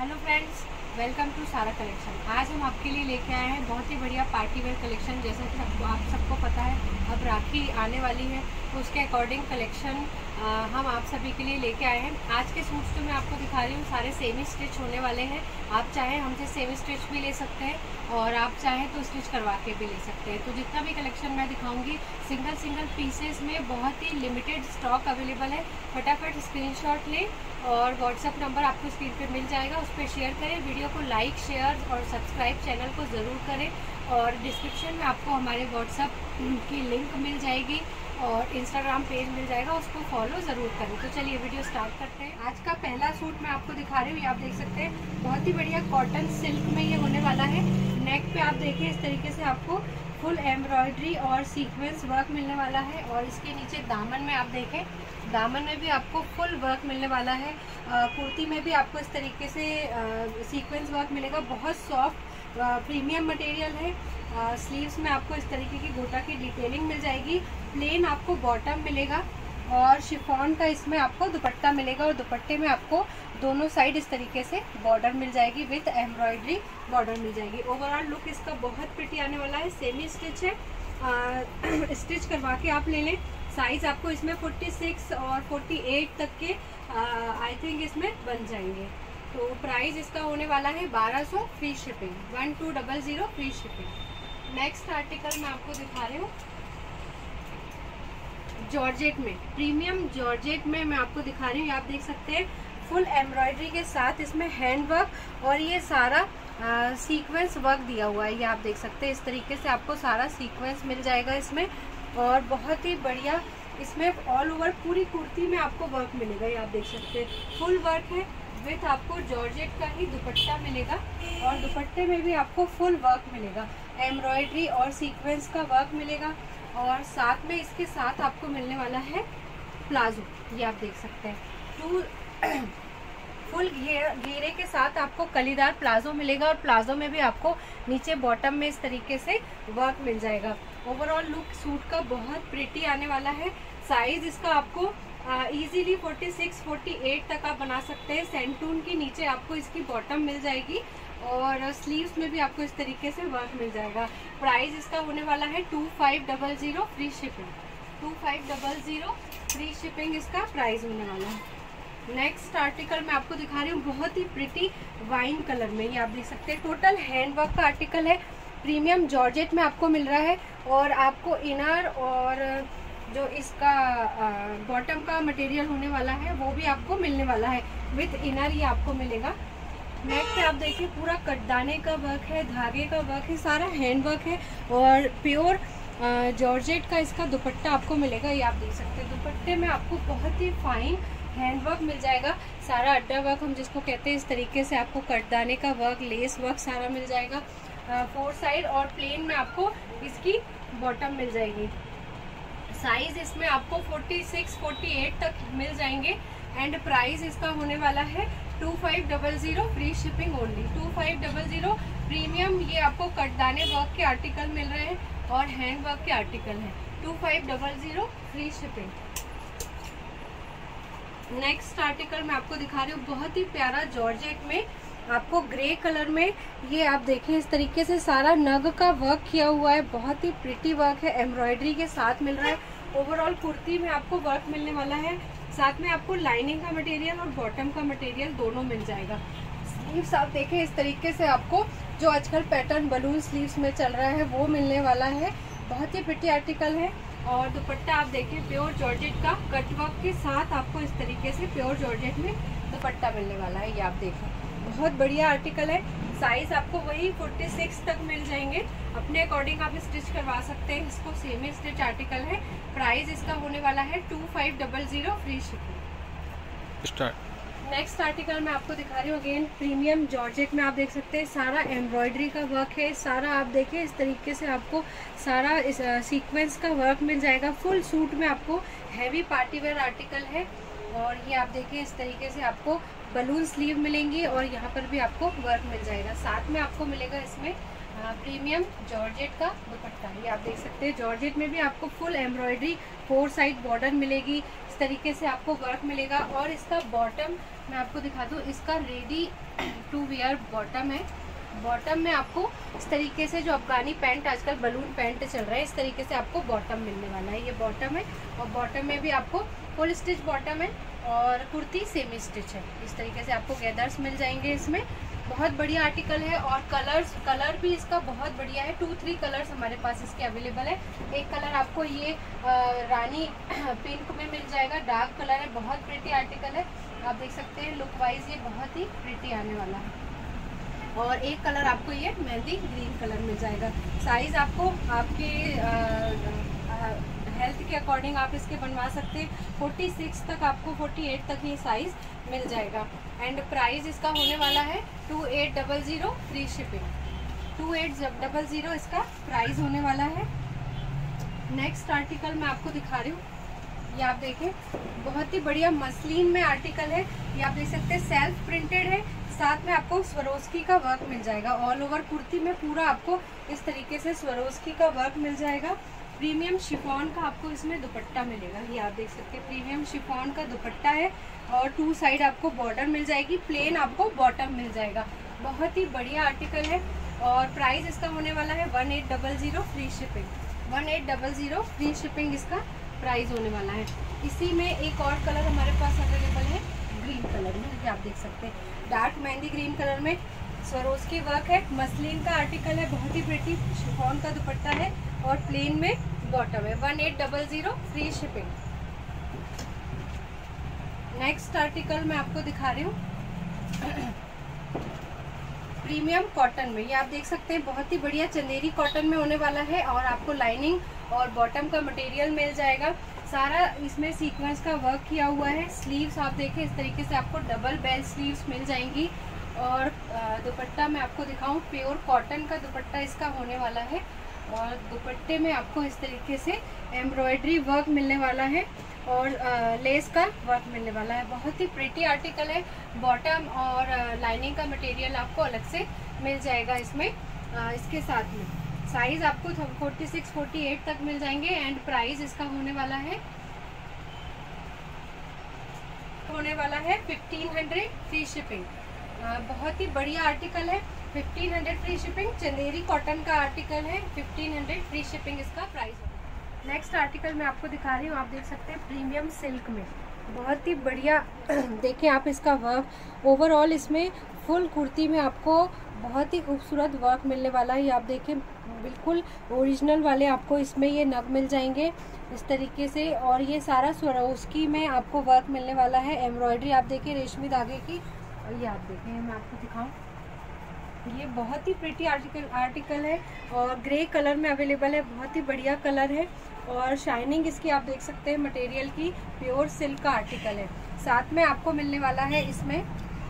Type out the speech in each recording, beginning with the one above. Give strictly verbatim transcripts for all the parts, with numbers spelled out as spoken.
Hello friends, welcome to Sara collection. आज हम आपके लिए लेके आए हैं बहुत ही बढ़िया पार्टी वेयर कलेक्शन। जैसा कि सबको आप सबको पता है अब राखी आने वाली है, तो उसके अकॉर्डिंग कलेक्शन आ, हम आप सभी के लिए लेके आए हैं। आज के सूट्स जो मैं आपको दिखा रही हूँ सारे सेमी स्टिच होने वाले हैं। आप चाहें हमसे सेमी स्टिच भी ले सकते हैं और आप चाहें तो स्टिच करवा के भी ले सकते हैं। तो जितना भी कलेक्शन मैं दिखाऊंगी सिंगल सिंगल पीसेस में बहुत ही लिमिटेड स्टॉक अवेलेबल है। फटाफट स्क्रीनशॉट लें और व्हाट्सअप नंबर आपको स्क्रीन पे मिल जाएगा, उस पर शेयर करें। वीडियो को लाइक शेयर और सब्सक्राइब चैनल को ज़रूर करें। और डिस्क्रिप्शन में आपको हमारे व्हाट्सअप की लिंक मिल जाएगी और इंस्टाग्राम पेज मिल जाएगा, उसको फॉलो ज़रूर करें। तो चलिए वीडियो स्टार्ट करते हैं। आज का पहला सूट मैं आपको दिखा रही हूँ, ये आप देख सकते हैं बहुत ही बढ़िया कॉटन सिल्क में ये होने वाला है। नेक पे आप देखिए इस तरीके से आपको फुल एम्ब्रॉयडरी और सीक्वेंस वर्क मिलने वाला है। और इसके नीचे दामन में आप देखें, दामन में भी आपको फुल वर्क मिलने वाला है। कुर्ती में भी आपको इस तरीके से सीक्वेंस वर्क मिलेगा। बहुत सॉफ्ट प्रीमियम मटेरियल है। स्लीव्स में आपको इस तरीके की गोटा की डिटेलिंग मिल जाएगी। प्लेन आपको बॉटम मिलेगा और शिफॉन का इसमें आपको दुपट्टा मिलेगा। और दुपट्टे में आपको दोनों साइड इस तरीके से बॉर्डर मिल जाएगी, विथ एम्ब्रॉयडरी बॉर्डर मिल जाएगी। ओवरऑल लुक इसका बहुत प्रिटी आने वाला है। सेमी स्टिच है, आ, स्टिच करवा के आप ले लें। साइज आपको इसमें छियालीस और अड़तालीस तक के आई थिंक इसमें बन जाएंगे। तो प्राइस इसका होने वाला है बारह सौ, free shipping, one two double zero free shipping. Next article मैं आपको दिखा रही हूँ जॉर्जेट में, प्रीमियम जॉर्जेट में मैं आपको दिखा रही हूँ। आप देख सकते हैं फुल एम्ब्रॉयडरी के साथ इसमें हैंड वर्क और ये सारा सीक्वेंस वर्क दिया हुआ है। ये आप देख सकते हैं इस तरीके से आपको सारा सीक्वेंस मिल जाएगा इसमें। और बहुत ही बढ़िया इसमें ऑल ओवर पूरी कुर्ती में आपको वर्क मिलेगा। ये आप देख सकते हैं फुल वर्क है, विथ आपको जॉर्जेट का ही दुपट्टा मिलेगा। और दुपट्टे में भी आपको फुल वर्क मिलेगा, एम्ब्रॉयडरी और सीक्वेंस का वर्क मिलेगा। और साथ में इसके साथ आपको मिलने वाला है प्लाजो। ये आप देख सकते हैं टू फुल घेरे के साथ आपको कलीदार प्लाजो मिलेगा। और प्लाजो में भी आपको नीचे बॉटम में इस तरीके से वर्क मिल जाएगा। ओवरऑल लुक सूट का बहुत प्रिटी आने वाला है। साइज इसका आपको इजीली छियालीस अड़तालीस तक आप बना सकते हैं। सेंटून की नीचे आपको इसकी बॉटम मिल जाएगी और स्लीव्स में भी आपको इस तरीके से वर्क मिल जाएगा। प्राइस इसका होने वाला है two five double zero free shipping, two five double zero free shipping इसका प्राइस होने वाला है। नेक्स्ट आर्टिकल मैं आपको दिखा रही हूँ बहुत ही प्रिटी वाइन कलर में। ये आप देख सकते हैं टोटल हैंडवर्क का आर्टिकल है। प्रीमियम जॉर्जेट में आपको मिल रहा है और आपको इनर और जो इसका बॉटम का मटेरियल होने वाला है वो भी आपको मिलने वाला है, विथ इनर ये आपको मिलेगा। नेक पे आप देखिए पूरा कटदाने का वर्क है, धागे का वर्क है, सारा हैंड वर्क है। और प्योर जॉर्जेट का इसका दुपट्टा आपको मिलेगा। ये आप देख सकते हैं दुपट्टे में आपको बहुत ही फाइन हैंडवर्क मिल जाएगा। सारा अड्डा वर्क हम जिसको कहते हैं, इस तरीके से आपको कटदाने का वर्क, लेस वर्क सारा मिल जाएगा फोर साइड। और प्लेन में आपको इसकी बॉटम मिल जाएगी। साइज इसमें आपको छियालीस अड़तालीस तक मिल जाएंगे। एंड प्राइस इसका होने वाला है two five double zero free shipping only, two five double zero. Premium ये आपको कटदाने वर्क के आर्टिकल मिल रहे हैं और हैंड वर्क के आर्टिकल हैं। Two five double zero free shipping. Next article मैं आपको दिखा रही हूँ बहुत ही प्यारा जॉर्जेट में, आपको ग्रे कलर में। ये आप देखें इस तरीके से सारा नग का वर्क किया हुआ है, बहुत ही प्रिटी वर्क है, एम्ब्रॉयडरी के साथ मिल रहा है। ओवरऑल कुर्ती में आपको वर्क मिलने वाला है, साथ में आपको लाइनिंग का मटेरियल और बॉटम का मटेरियल दोनों मिल जाएगा। स्लीव्स आप देखें इस तरीके से आपको जो आजकल पैटर्न बलून स्लीव्स में चल रहा है वो मिलने वाला है। बहुत ही प्रिटी आर्टिकल है। और दुपट्टा आप देखें प्योर जॉर्जेट का कटवर्क के साथ आपको इस तरीके से प्योर जॉर्जेट में दुपट्टा मिलने वाला है। ये आप देखें बहुत बढ़िया आर्टिकल है। साइज आपको वही छियालीस तक मिल जाएंगे, अपने अकॉर्डिंग आप स्टिच करवा सकते हैं इसको। सेमी स्टिच आर्टिकल है। प्राइस इसका होने वाला है two five double zero free shipping. Next article मैं आपको दिखा रही हूँ अगेन प्रीमियम जॉर्जेट में। आप देख सकते हैं सारा एम्ब्रॉयडरी का वर्क है, सारा आप देखें इस तरीके से आपको सारा इस सीक्वेंस का वर्क मिल जाएगा। फुल सूट में आपको हैवी पार्टी वेयर आर्टिकल है। और ये आप देखिए इस तरीके से आपको बलून स्लीव मिलेंगी और यहाँ पर भी आपको वर्क मिल जाएगा। साथ में आपको मिलेगा इसमें प्रीमियम जॉर्जेट का दुपट्टा। ये आप देख सकते हैं, जॉर्जेट में भी आपको full embroidery four side border मिलेगी, इस तरीके से आपको वर्क मिलेगा। और इसका बॉटम मैं आपको दिखा दूँ, इसका रेडी टू वियर बॉटम है। बॉटम में आपको इस तरीके से, जो अफगानी पैंट आजकल बलून पैंट चल रहा है, इस तरीके से आपको बॉटम मिलने वाला है। ये बॉटम है और बॉटम में भी आपको फुल स्टिच बॉटम है और कुर्ती सेमी स्टिच है। इस तरीके से आपको गैदर्स मिल जाएंगे इसमें। बहुत बढ़िया आर्टिकल है और कलर्स कलर भी इसका बहुत बढ़िया है। टू थ्री कलर्स हमारे पास इसके अवेलेबल है। एक कलर आपको ये आ, रानी पिंक में मिल जाएगा, डार्क कलर है, बहुत प्रिटी आर्टिकल है। आप देख सकते हैं लुक वाइज ये बहुत ही प्रिटी आने वाला है। और एक कलर आपको ये मेहंदी ग्रीन कलर मिल जाएगा। साइज आपको आपके हेल्थ के अकॉर्डिंग आप इसके बनवा सकते हैं। छियालीस तक आपको अड़तालीस तक ये साइज मिल जाएगा। एंड प्राइस इसका होने वाला है two eight double zero free shipping. Two eight double zero इसका प्राइस होने वाला है। नेक्स्ट आर्टिकल मैं आपको दिखा रही हूँ, ये आप देखें, बहुत ही बढ़िया मसलिन में आर्टिकल है। ये आप देख सकते हैं सेल्फ प्रिंटेड है, साथ में आपको स्वरोस्की का वर्क मिल जाएगा। ऑल ओवर कुर्ती में पूरा आपको इस तरीके से स्वरोस्की का वर्क मिल जाएगा। प्रीमियम शिफॉन का आपको इसमें दुपट्टा मिलेगा। ये आप देख सकते हैं प्रीमियम शिफॉन का दुपट्टा है और टू साइड आपको बॉर्डर मिल जाएगी, प्लेन आपको बॉटम मिल जाएगा। बहुत ही बढ़िया आर्टिकल है और प्राइस इसका होने वाला है one eight double zero free shipping. One eight double zero free shipping इसका प्राइस होने वाला है। इसी में एक और कलर हमारे पास अवेलेबल है ग्रीन कलर में, ये आप देख सकते हैं डार्क मेहंदी ग्रीन कलर में स्वरोस्की वर्क है। मसलिन का आर्टिकल है, बहुत ही प्रिटी शिफॉन का दुपट्टा है और प्लेन में बॉटम है। One eight double zero free shipping. Next article मैं आपको दिखा रही हूँ प्रीमियम कॉटन में। ये आप देख सकते हैं बहुत ही बढ़िया चंदेरी कॉटन में होने वाला है और आपको लाइनिंग और बॉटम का मटेरियल मिल जाएगा। सारा इसमें सीक्वेंस का वर्क किया हुआ है। स्लीव्स आप देखें इस तरीके से आपको डबल बेल स्लीव्स मिल जाएंगी। और दुपट्टा मैं आपको दिखाऊं, प्योर कॉटन का दुपट्टा इसका होने वाला है और दुपट्टे में आपको इस तरीके से एम्ब्रॉयडरी वर्क मिलने वाला है और आ, लेस का वर्क मिलने वाला है। बहुत ही प्रिटी आर्टिकल है। बॉटम और लाइनिंग का मटेरियल आपको अलग से मिल जाएगा इसमें। आ, इसके साथ में साइज आपको छियालीस अड़तालीस तक मिल जाएंगे एंड प्राइस इसका होने वाला है होने वाला है फिफ्टीन हंड्रेड फ्री शिपिंग। बहुत ही बढ़िया आर्टिकल है, fifteen hundred free shipping. Chanderi cotton का आर्टिकल है, फिफ्टीन हंड्रेड फ्री शिपिंग इसका प्राइस है। नेक्स्ट आर्टिकल मैं आपको दिखा रही हूँ, आप देख सकते हैं प्रीमियम सिल्क में, बहुत ही बढ़िया देखें आप इसका वर्क। ओवरऑल इसमें फुल कुर्ती में आपको बहुत ही खूबसूरत वर्क मिलने वाला है। ये आप देखें बिल्कुल ओरिजिनल वाले आपको इसमें ये नग मिल जाएंगे इस तरीके से। और ये सारा स्वरोस्की में आपको वर्क मिलने वाला है। एम्ब्रॉयडरी आप देखें रेशमी धागे की। और ये आप देखें, मैं आपको दिखाऊं, ये बहुत ही प्रिटी आर्टिकल आर्टिकल है और ग्रे कलर में अवेलेबल है। बहुत ही बढ़िया कलर है और शाइनिंग इसकी आप देख सकते हैं मटेरियल की। प्योर सिल्क का आर्टिकल है। साथ में आपको मिलने वाला है इसमें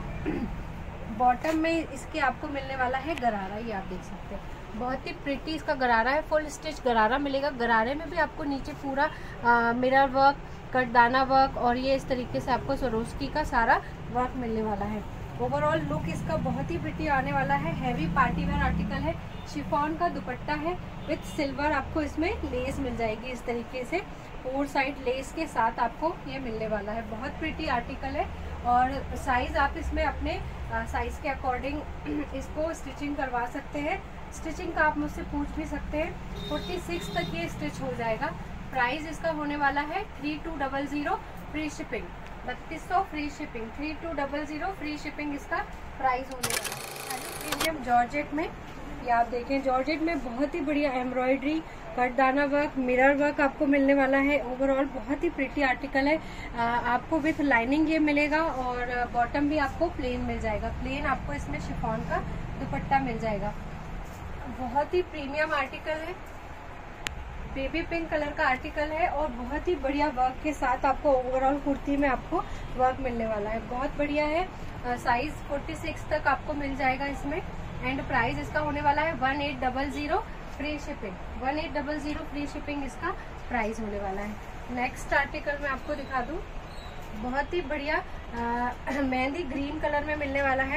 बॉटम में इसके आपको मिलने वाला है गरारा। ये आप देख सकते हैं बहुत ही प्रिटी इसका गरारा है, फुल स्टिच गरारा मिलेगा। गरारे में भी आपको नीचे पूरा आ, मिरर वर्क, कटदाना वर्क और ये इस तरीके से आपको स्वरोस्की का सारा वर्क मिलने वाला है। ओवरऑल लुक इसका बहुत ही प्रिटी आने वाला है। हैवी पार्टी वेयर आर्टिकल है। शिफॉन का दुपट्टा है विथ सिल्वर, आपको इसमें लेस मिल जाएगी इस तरीके से। फोर साइड लेस के साथ आपको ये मिलने वाला है। बहुत प्रिटी आर्टिकल है और साइज आप इसमें अपने साइज के अकॉर्डिंग इसको स्टिचिंग करवा सकते हैं। स्टिचिंग का आप मुझसे पूछ भी सकते हैं। छियालीस तक ये स्टिच हो जाएगा। प्राइस इसका होने वाला है three two double zero free shipping. बत्तीस सौ free shipping, three two double zero free shipping इसका प्राइस होने वाला है। प्रीमियम जॉर्जेट में, ये आप देखें जॉर्जेट में बहुत ही बढ़िया एम्ब्रॉयडरी, कटदाना वर्क, मिरर वर्क आपको मिलने वाला है। ओवरऑल बहुत ही प्रिटी आर्टिकल है। आ, आपको विथ लाइनिंग ये मिलेगा और बॉटम भी आपको प्लेन मिल जाएगा। प्लेन आपको इसमें शिफॉन का दुपट्टा मिल जाएगा। बहुत ही प्रीमियम आर्टिकल है, बेबी पिंक कलर का आर्टिकल है और बहुत ही बढ़िया वर्क के साथ आपको ओवरऑल कुर्ती में आपको वर्क मिलने वाला है। बहुत बढ़िया है। साइज छियालीस तक आपको मिल जाएगा इसमें एंड प्राइस इसका होने वाला है one eight double zero free shipping. One eight double zero free shipping इसका प्राइस होने वाला है। नेक्स्ट आर्टिकल मैं आपको दिखा दूं, बहुत ही बढ़िया मेहंदी ग्रीन कलर में मिलने वाला है।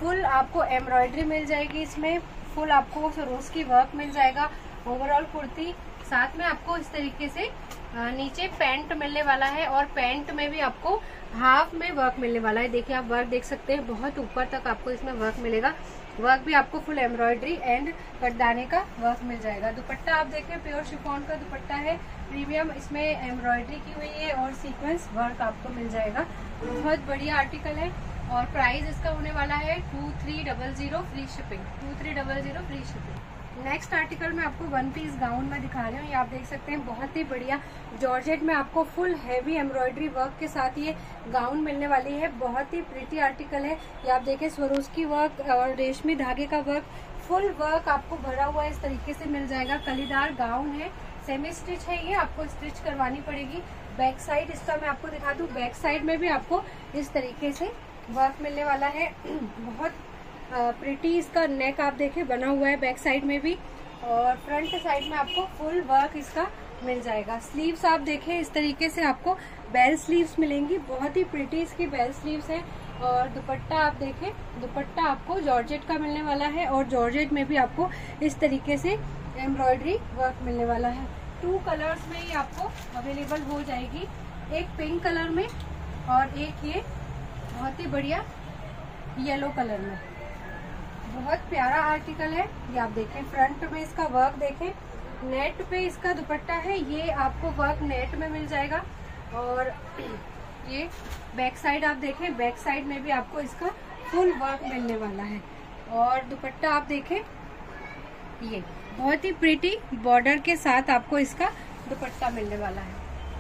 फुल आपको एम्ब्रॉयडरी मिल जाएगी, इसमें फुल आपको सरोस्की वर्क मिल जाएगा। ओवरऑल कुर्ती साथ में आपको इस तरीके से नीचे पैंट मिलने वाला है और पैंट में भी आपको हाफ में वर्क मिलने वाला है। देखिए आप वर्क देख सकते हैं, बहुत ऊपर तक आपको इसमें वर्क मिलेगा। वर्क भी आपको फुल एम्ब्रॉयडरी एंड कटदाने का वर्क मिल जाएगा। दुपट्टा आप देखें प्योर शिफॉन का दुपट्टा है, प्रीमियम, इसमें एम्ब्रॉयडरी की हुई है और सीक्वेंस वर्क आपको मिल जाएगा। बहुत बढ़िया आर्टिकल है और प्राइस इसका होने वाला है two three double zero free shipping, two three double zero free shipping. Next article में आपको वन पीस गाउन में दिखा रही हूँ। ये आप देख सकते हैं बहुत ही बढ़िया जॉर्जेट में आपको फुल हैवी एम्ब्रॉयडरी वर्क के साथ ये गाउन मिलने वाली है। बहुत ही प्रिटी आर्टिकल है। ये आप देखें स्वरोस्की वर्क और रेशमी धागे का वर्क, फुल वर्क आपको भरा हुआ इस तरीके से मिल जाएगा। कलीदार गाउन है, सेमी स्टिच है, ये आपको स्टिच करवानी पड़ेगी। बैक साइड इसका मैं आपको दिखा दूं, बैक साइड में भी आपको इस तरीके से वर्क मिलने वाला है। बहुत प्रिटी इसका नेक आप देखें बना हुआ है बैक साइड में भी, और फ्रंट साइड में आपको फुल वर्क इसका मिल जाएगा। स्लीव्स आप देखें इस तरीके से आपको बेल स्लीव्स मिलेंगी, बहुत ही प्रिटी इसकी बेल स्लीव्स है। और दुपट्टा आप देखें, दुपट्टा आपको जॉर्जेट का मिलने वाला है और जॉर्जेट में भी आपको इस तरीके से एम्ब्रॉयडरी वर्क मिलने वाला है। टू कलर्स में ही आपको अवेलेबल हो जाएगी, एक पिंक कलर में और एक ये बहुत ही बढ़िया येलो कलर में। बहुत प्यारा आर्टिकल है। ये आप देखें, फ्रंट में इसका वर्क देखें, नेट पे इसका दुपट्टा है, ये आपको वर्क नेट में मिल जाएगा। और ये बैक साइड आप देखें, बैक साइड में भी आपको इसका फुल वर्क मिलने वाला है। और दुपट्टा आप देखें, ये बहुत ही प्रिटी बॉर्डर के साथ आपको इसका दुपट्टा मिलने वाला है।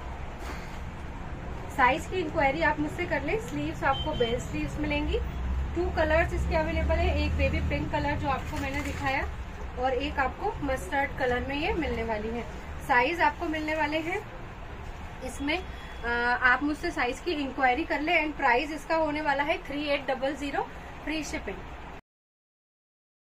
साइज की इंक्वायरी आप मुझसे कर लें। स्लीव्स आपको बेल स्लीव्स मिलेंगी। टू कलर्स इसके अवेलेबल है, एक बेबी पिंक कलर जो आपको मैंने दिखाया और एक आपको मस्टर्ड कलर में ये मिलने वाली है। साइज आपको मिलने वाले हैं इसमें, आ, आप मुझसे साइज की इंक्वायरी कर ले। एंड प्राइस इसका होने वाला है three eight double zero free shipping.